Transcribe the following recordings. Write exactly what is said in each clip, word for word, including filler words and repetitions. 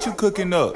you cooking up?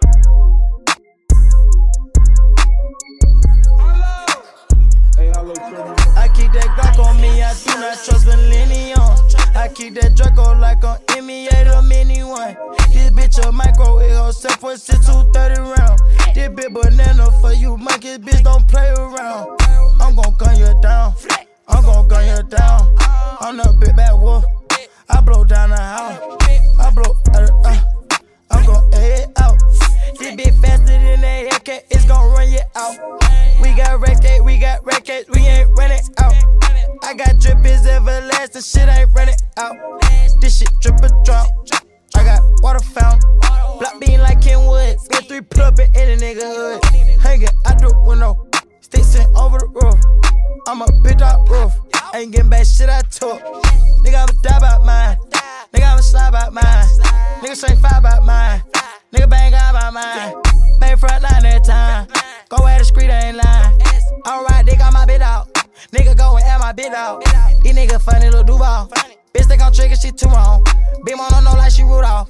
I keep that Glock on me, I do not trust millenniums. I keep that Draco like an M E eight or mini one. This bitch a micro, it hold set for six two thirty round. This big banana for you monkeys, bitch don't play around. I'm gon' gun you down, I'm gon' gun you down. I'm the big bad wolf, I blow down the house. I blow, uh, uh, I'm gon' head out. This bitch faster than that Hellcat, it's gon' run you out. We got racket, we got rackets, we ain't running out. I got drippies everlasting, shit ain't running out. This shit drip a drop. I got water fountain, block bean like Kenwood. Get three put up in any nigga hood. Hanging out the window, sticks in over the roof. I'm a bitch out roof, ain't getting back shit I took. Nigga, I'ma die about mine. Nigga, I'ma slide about mine. Nigga, say five about mine. Nigga, bang out about mine. Bang front line every time. Go at the street, I ain't lying. Alright, they got my bit out. Nigga go and add my bit out. These niggas funny little Duval. Bitch think I'm tricking shit too long. Big mom don't know like she Rudolph.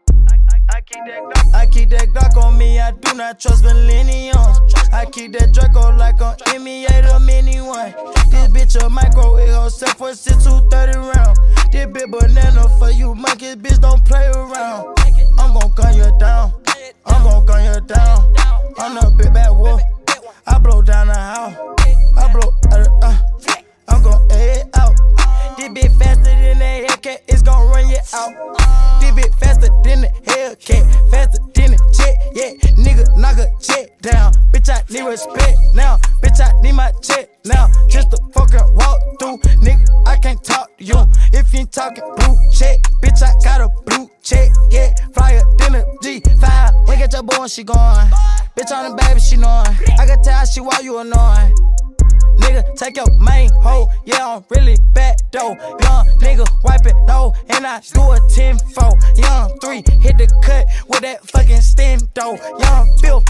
I keep that Glock, I keep that Glock on me, I do not trust millenniums. I keep that Draco like an M E eight or mini one. This bitch a micro, it hold set for six two thirty round. This big banana for you monkeys, bitch don't play around. I'm gon' gun you down, I'm gon' gun you down. I'm the big bad wolf, I blow down the house. I blow, uh, uh, I'm gon' head out. This bitch faster than that Hellcat, it's gon' run you out. This bitch faster than the Hellcat, faster than the jet, yeah. Nigga knock a jet down, bitch I need respect now. Bitch I need my check now, just a fucking walk through. Nigga I can't talk to you if you ain't talking blue check. Bitch I got a blue check, yeah. Flyer than a G five, when get your boy and she gone. Bitch on the baby she knowin', I can tell she why you annoying. Nigga, take your main hoe, yeah, I'm really bad though. Young nigga, wipe it, no, and I do a ten-fold. Young three, hit the cut with that fucking stendo. Young Bill,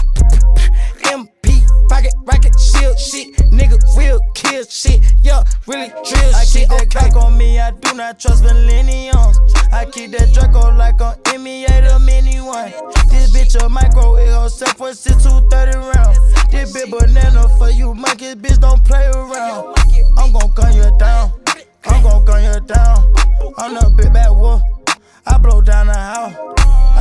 M P, pocket, rocket, shield shit. Nigga, will kill shit, yeah, really drill I shit. I keep that Glock on me, I do not trust millenniums. I keep that Draco like an M E eight or mini one. This bitch a micro, it hold set for six two thirty round. This big banana for you monkeys, bitch don't play around. I'm gon' gun you down, I'm gon' gun you down. I'm the big bad wolf, I blow down the house.